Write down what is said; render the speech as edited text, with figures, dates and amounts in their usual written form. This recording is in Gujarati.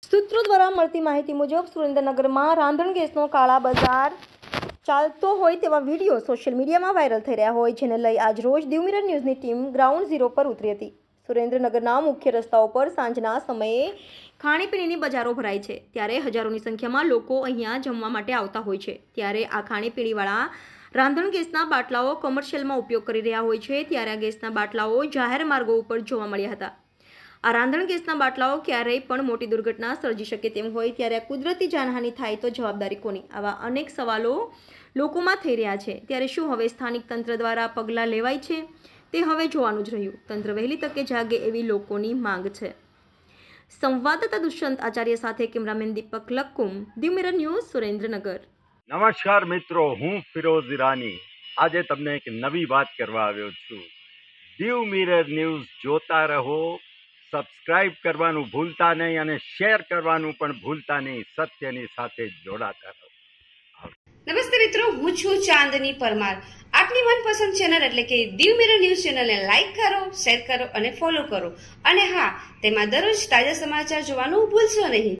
સૂત્રો દ્વારા મળતી માહિતી મુજબ સુરેન્દ્રનગરમાં રાંધણ ગેસનો કાળા બજાર ચાલતો હોય તેવા વિડીયો સોશિયલ મીડિયામાં વાયરલ થઈ રહ્યા હોય, જેને લઈ આજ રોજ દીવ મિરર ન્યૂઝની ટીમ ગ્રાઉન્ડ ઝીરો પર ઉતરી હતી। સુરેન્દ્રનગરના મુખ્ય રસ્તાઓ પર સાંજના સમયે ખાણીપીણીની બજારો ભરાય છે, ત્યારે હજારોની સંખ્યામાં લોકો અહીંયા જમવા માટે આવતા હોય છે। ત્યારે આ ખાણીપીણીવાળા રાંધણ ગેસના બાટલાઓ કોમર્શિયલમાં ઉપયોગ કરી રહ્યા હોય છે, ત્યારે આ ગેસના બાટલાઓ જાહેર માર્ગો ઉપર જોવા મળ્યા હતા। આ રાંધણ ગેસના બાટલાઓ ક્યારેય પણ મોટી દુર્ઘટના સર્જી શકે તેમ હોય, ત્યારે કુદરતી જાનહાનિ થાય તો જવાબદારી કોની? આવા અનેક સવાલો લોકોમાં થઈ રહ્યા છે। ત્યારે શું હવે સ્થાનિક તંત્ર દ્વારા પગલાં લેવાય છે તે હવે જોવાનું જ રહ્યું। તંત્ર વહેલી તકે જાગે એવી લોકોની માંગ છે। સંવાદદાતા દુષ્યંત આચાર્ય સાથે cameraman Deepak Lakkum, Diu mirror news, Surendranagar. નમસ્કાર મિત્રો, હું ફિરોઝ ઈરાની આજે તમને એક નવી વાત કરવા આવ્યો છું। દીવ મિરર ન્યૂઝ જોતા રહો, સબસ્ક્રાઇબ કરવાનું ભૂલતા નહીં અને શેર કરવાનું પણ ભૂલતા નહીં। સત્યની સાથે જોડાતા રહો। નમસ્તે મિત્રો, હું છું ચાંદની પરમાર। આપની મનપસંદ ચેનલ એટલે કે દીવ મિરર ન્યૂઝ ચેનલને લાઈક કરો, શેર કરો અને ફોલો કરો, અને હા, તેમાં દરરોજ તાજા સમાચાર જોવાનું ભૂલશો નહીં।